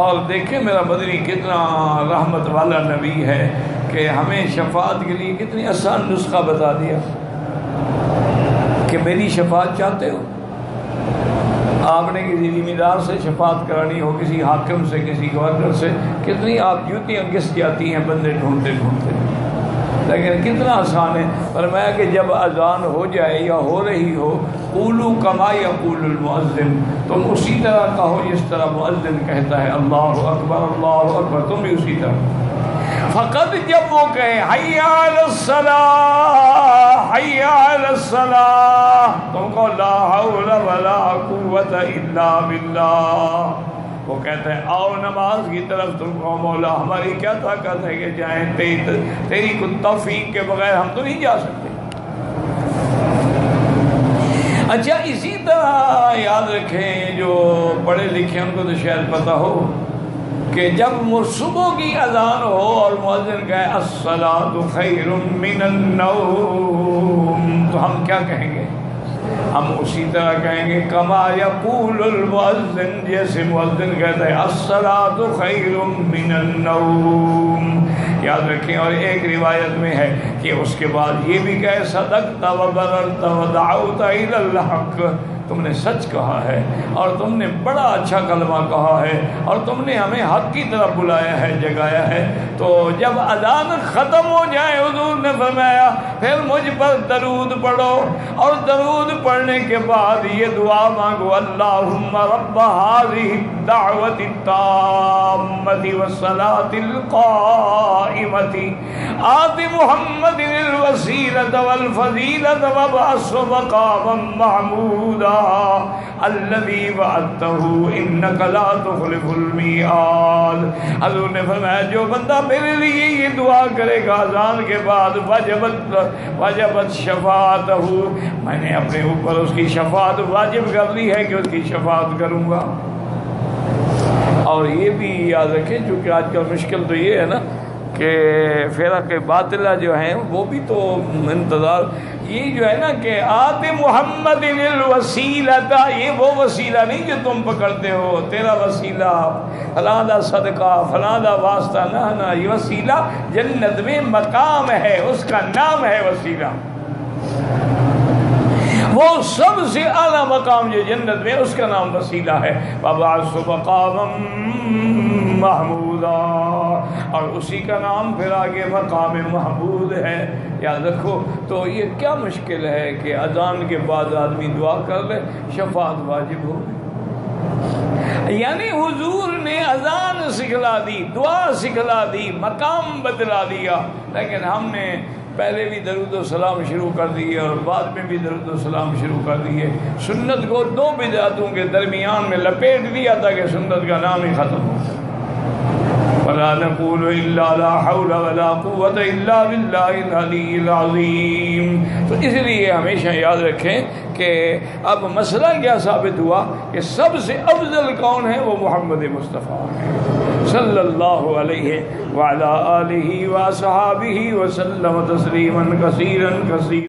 اور دیکھیں میرا مدنی کتنا رحمت والا نبی ہے کہ ہمیں شفاعت کے لیے کتنی آسان نسخہ بتا دیا کہ میری شفاعت چاہتے ہو؟ آپ نے کسی ذمہ دار سے شفاعت کرانی ہو، کسی حاکم سے، کسی گورنر سے، کتنی آپ جوتیاں گھس جاتی ہیں بندے ڈھونڈتے ڈھونڈتے، لیکن کتنا آسان ہے۔ فرمایا کہ جب اذان ہو جائے یا ہو رہی ہو، قولوا کما یقول المؤذن، تم اسی طرح کہو جس طرح مؤذن کہتا ہے، اللہ اکبر اللہ اکبر، تم بھی اسی طرح۔ فقط جب وہ کہے حی علی الصلاۃ حی علی الصلاۃ، تم کہو لا حول ولا قوت الا باللہ، وہ کہتے ہیں آؤ نماز کی طرف، تم کہو مولا ہماری کیا طاقت ہے کہ جائیں، تیری کوئی توفیق کے بغیر ہم تو نہیں جا سکتے۔ اچھا اسی طرح یاد رکھیں، جو پڑھے لکھے ان کو تو شاید پتہ ہو کہ جب صبح کی اذان ہو اور مؤذن کہے الصلاۃ خیر من النوم، تو ہم کیا کہیں گے؟ ہم اسی طرح کہیں گے کما یقول المؤذن، جیسے مؤذن کہتا ہے الصلاۃ خیر من النوم۔ یاد رکھیں، اور ایک روایت میں ہے کہ اس کے بعد یہ بھی کہے صدقت وبررت ودعوت الی الحق، تم نے سچ کہا ہے اور تم نے بڑا اچھا کلمہ کہا ہے اور تم نے ہمیں حق کی طرف بلایا ہے، جگایا ہے۔ تو جب اذان ختم ہو جائے حضور نے فرمایا پھر مجھ پر درود پڑھو، اور درود پڑھنے کے بعد یہ دعا مانگو، اللہم رب هذه الدعوة التامة والصلاة القائمة آت محمد الوسيلة والفضيلة وابعثه مقاما محمودا الذي وعدته انك لا تخلف الميعاد۔ حضور نے فرمایا جو بندہ میرے لیے یہ دعا کرے گا اذان کے بعد وجبت شفاعتہ، میں نے اپنے اوپر اس کی شفاعت واجب کر دی ہے کہ اس کی شفاعت کروں گا۔ اور یہ بھی یاد رکھیں، چونکہ آج کل مشکل تو یہ ہے نا کہ فرق باطلہ جو ہیں وہ بھی تو انتظار، یہ جو ہے نا کہ آت محمد الوسیلہ، یہ وہ وسیلہ نہیں جو تم پکڑتے ہو، تیرا وسیلہ فلاں دا صدقہ فلاں دا واسطہ، نہ، یہ وسیلہ جنت میں مقام ہے، اس کا نام ہے وسیلہ، وہ سب سے اعلیٰ مقام جو جنت میں، اس کا نام وسیلہ ہے۔ وابعث مقاما محمودا، اور اسی کا نام پھر آگے مقام محمود ہے۔ یاد رکھو، تو یہ کیا مشکل ہے کہ اذان کے بعد آدمی دعا کر لے، شفاعت واجب ہو گئی۔ یعنی حضور نے اذان سکھلا دی، دعا سکھلا دی، مقام بدلا دیا، لیکن ہم نے پہلے بھی درود و سلام شروع کر دیے اور بعد میں بھی درود و سلام شروع کر دیے، سنت کو دو بدعتوں کے درمیان میں لپیٹ دیا تھا کہ سنت کا نام ہی ختم ہو۔ ولا نقول الا لا حول ولا قوت الا بالله العلی العظیم۔ تو اس لیے ہمیشہ یاد رکھیں کہ اب مسئلہ کیا ثابت ہوا کہ سب سے افضل کون ہے؟ وہ محمد مصطفیٰ ہے صلی اللہ علیہ وعلی آلہ وصحابہ وسلم تسلیما کثیرا کثیرا۔